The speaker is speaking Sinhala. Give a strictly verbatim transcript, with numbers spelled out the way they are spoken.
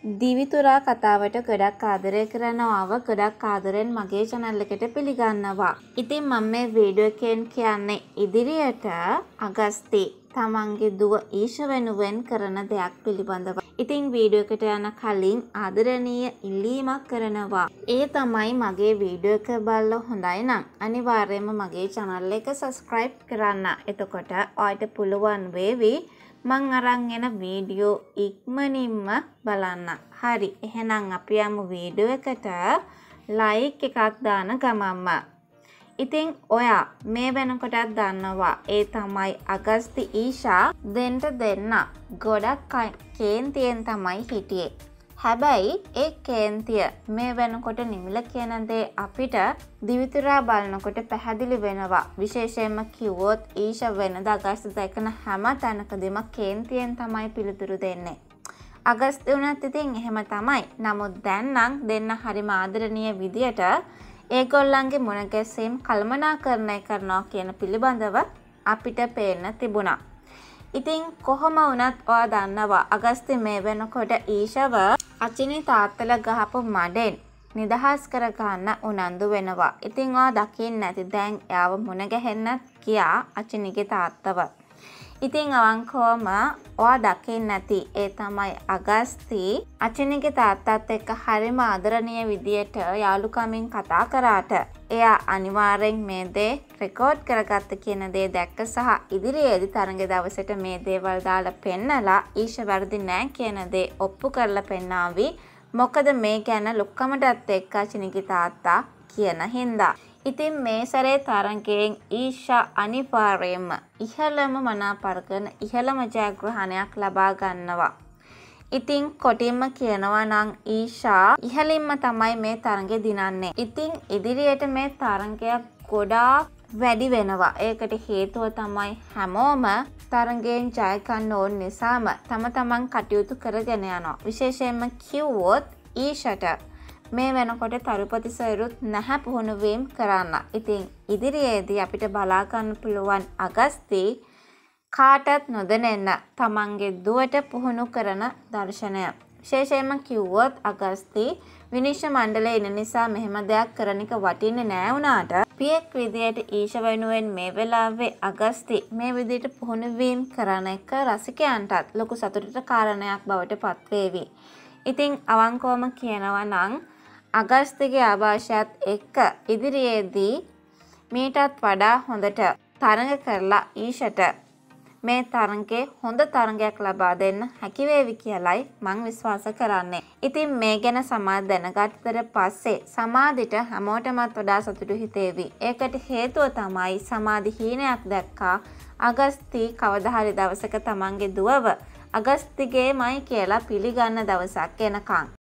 දිවිතුරා කතාවට ගොඩක් ආදරය කරනවාව ගොඩක් ආදරෙන් මගේ channel එකට පිළිගන්නවා. ඉතින් මම මේ වීඩියෝ එකෙන් කියන්නේ ඉදිරියට අගස්ති තමන්ගේ දුව ඊෂ වෙනුවෙන් කරන දෙයක් පිළිබඳව. ඉතින් වීඩියෝ එකට යන කලින් ආදරණීය ඉල්ලීමක් කරනවා. ඒ තමයි මගේ වීඩියෝ එක බලලා හොඳයි නම් අනිවාර්යයෙන්ම මගේ channel එක subscribe කරන්න. එතකොට ඔයාලට පුළුවන් වේවි මං අරන් එන වීඩියෝ ඉක්මනින්ම බලන්න. හරි. එහෙනම් අපි යමු වීඩියෝ එකට like එකක් දාන ගමන්ම. ඉතින් ඔයා මේ වෙනකොටත් දන්නවා ඒ තමයි අගස්ති ඊෂා දෙන්න දෙන්න ගොඩක් කේන්තියෙන් තමයි හිටියේ. හැබැයි ඒ කේන්තිය මේ වෙනකොට නිමිල කියන දේ අපිට දිවිතුරා බලනකොට පැහැදිලි වෙනවා. විශේෂයෙන්ම කිව්වොත් ඊෂා වෙනද අගස්ති දැකන හැම තැනකදීම කේන්තියෙන් තමයි පිළිතුරු දෙන්නේ. අගස්ති උනත් ඉතින් එහෙම තමයි. නමුත් දැන් නම් දෙන්න හරිම ආදරණීය විදියට ඒගොල්ලන්ගේ මුණ ගැසීම් කළමනාකරණය කරනවා කියන පිළිබඳව අපිට පේන්න තිබුණා. ඉතින් කොහොම වුණත් ඔයා දන්නවා අගස්ති මේ වෙනකොට ඊෂාව අචිනි තාත්තලා ගහපු මඩෙන් නිදහස් කර ගන්න උනන්දු වෙනවා. ඉතින් ඔයා දකින්න නැති දැන් එයාව මුණ ගැහෙන්නත් ගියා අචිනිගේ තාත්තව. ඉතින් අවංකවම ඔයා දකින්න නැති ඒ තමයි අගස්ති අචිනිගේ තාත්තත් එක්ක හරිම ආදරණීය විදියට යාළුකමින් කතා කරාට එයා අනිවාර්යෙන් මේ දේ රෙකෝඩ් කරගත්ත කියන දේ දැක්ක සහ ඉදිරියේදී තරඟ දවසට මේ දේවල් දාලා පෙන්නලා ඊෂ වැරදි නෑ කියන දේ ඔප්පු කරලා පෙන්නාවි. මොකද මේ ගැන ලොක්කමටත් එක්ක අචිනිගේ තාත්තා කියන හින්දා. ඉතින් මේ සැරේ තරඟයෙන් ඊෂා අනිවාර්යයෙන්ම ඉහළම මනාපරකන ඉහළම ජයග්‍රහණයක් ලබා ගන්නවා. ඉතින් කොටින්ම කියනවා නම් ඊෂා ඉහළින්ම තමයි මේ තරඟය දිනන්නේ. ඉතින් ඉදිරියට මේ තරඟය ගොඩාක් වැඩි වෙනවා. ඒකට හේතුව තමයි හැමෝම තරඟයෙන් ජය ගන්න ඕන නිසාම තම තමන් කටයුතු කරගෙන යනවා. විශේෂයෙන්ම කිව්වොත් ඊෂාට මේ වෙනකොට තරුපති සයරුත් නැහැ පුහුණුවීම් කරන්න. ඉතින් ඉදිරියේදී අපිට බලා ගන්න පුළුවන් අගස්ති කාටත් නොදැනෙන්න තමන්ගේ දුවට පුහුණු කරන දර්ශනය. විශේෂයෙන්ම කිව්වොත් අගස්ති විනිශ්චය මණ්ඩලයේ ඉන්න නිසා මෙහෙම දෙයක් කරන එක වටින්නේ නෑ වුණාට පියෙක් විදියට ඊෂ වෙනුවෙන් මේ වෙලාවේ අගස්ති මේ විදියට පුහුණුවීම් කරන එක රසිකයන්ටත් ලොකු සතුටට කාරණයක් බවට පත් වේවි. ඉතින් අවංකවම කියනවා නම් අගස්තිගේ ආభాෂයත් එක්ක ඉදිරියේදී මීටත් වඩා හොඳට තරඟ කරලා ඊෂට මේ තරඟේ හොඳ තරඟයක් ලබා දෙන්න හැකි වේවි කියලයි මං විශ්වාස කරන්නේ. ඉතින් මේ ගැන සමාධි දැනගත්තට පස්සේ සමාධිට හැමෝටමත් වඩා සතුටු හිතේවි. ඒකට හේතුව තමයි සමාධි හීනයක් දැක්කා අගස්ති කවදා හරි දවසක තමන්ගේ දුවව අගස්තිගේමයි කියලා පිළිගන්න දවසක් එනකන්.